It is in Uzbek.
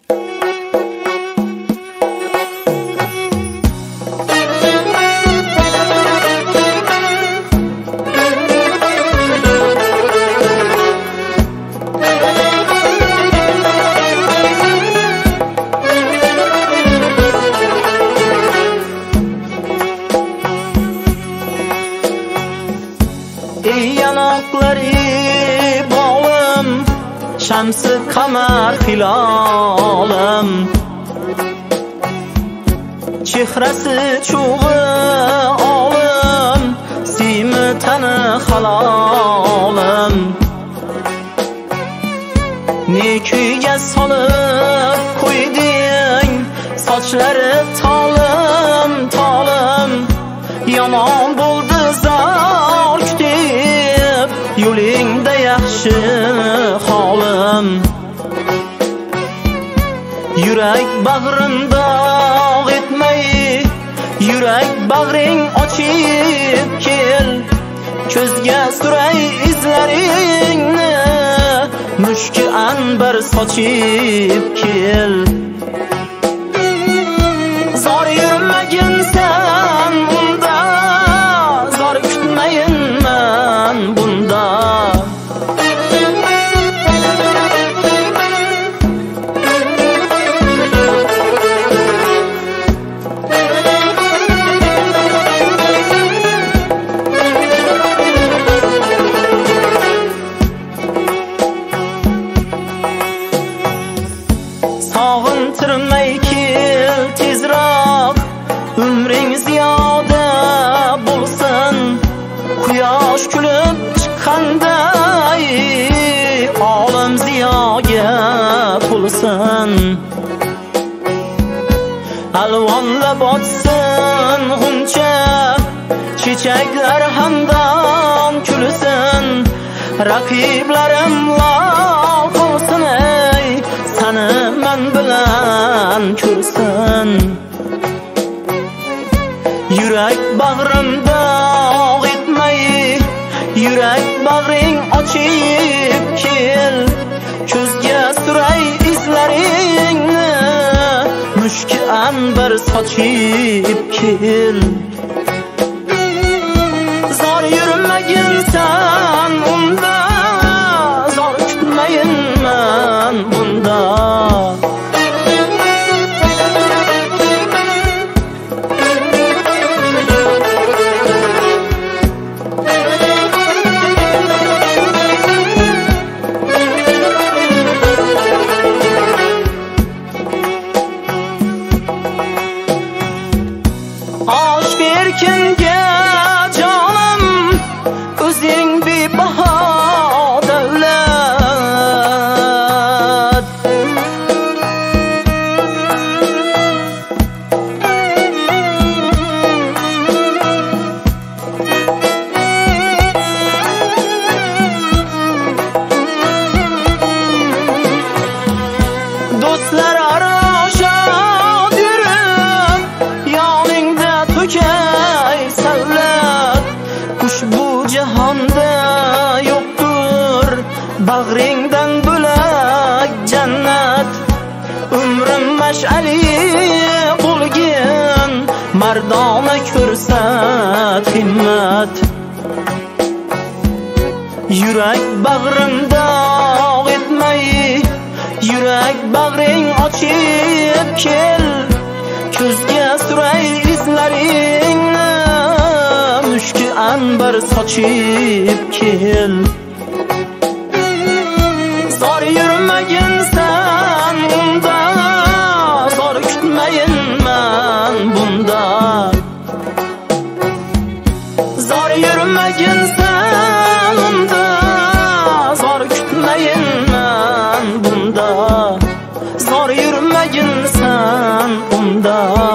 Yanakları bağım, şemsi kamer hilalım. Çehresi çoğu alım, simi təni halalım. Ne kuyga salıp koydun, saçları talım talım. Yaman buldu zar kütüp, yolingda yaxshi holim. Yürek bag'rimda etmay, yürek bag'ring ochib kel. Ko'zga suray izlaringni, mushki anbar sochib kel. Zor yurmaginsan bunda, zor kutmayinman bunda. Sog'intirmay kel tezroq, umring ziyoda bo'lsin. Quyosh kulib chiqqanday, olam ziyoga to'lsin. Alvonla botsin g'uncha, chechaklar hamdam kulsin. Raqiblarim lol qolsin, ey seni men bilan ko'rsin. Yürek bag'rimda etmay, yürek bag'ring ochib kel. Ko'zga suray izlaringni, mushki anbar sochib kel. Zor yurmaginsan unda, zor kutmayinman bunda. Aşk erkinge canım, o'zing bebaho davlat. Do'stlar aro shod yurib, yoningda to'kay savlat. Ushbu jahonda yo'qdir bag'ringdan bo'lak jannat. Umrim mash'ali bo'lgin, mardona ko'rsat himmat. Yürek bag'rimda etmay, yürek bag'ring ochib kel. Ko'zga suray izlaringni, mushki anbar sochib kel. Zor yurmaginsan bunda, zor kutmayinman bunda. Zor yurmaginsan bunda, zor kutmayinman bunda. Zor yurmaginsan bunda.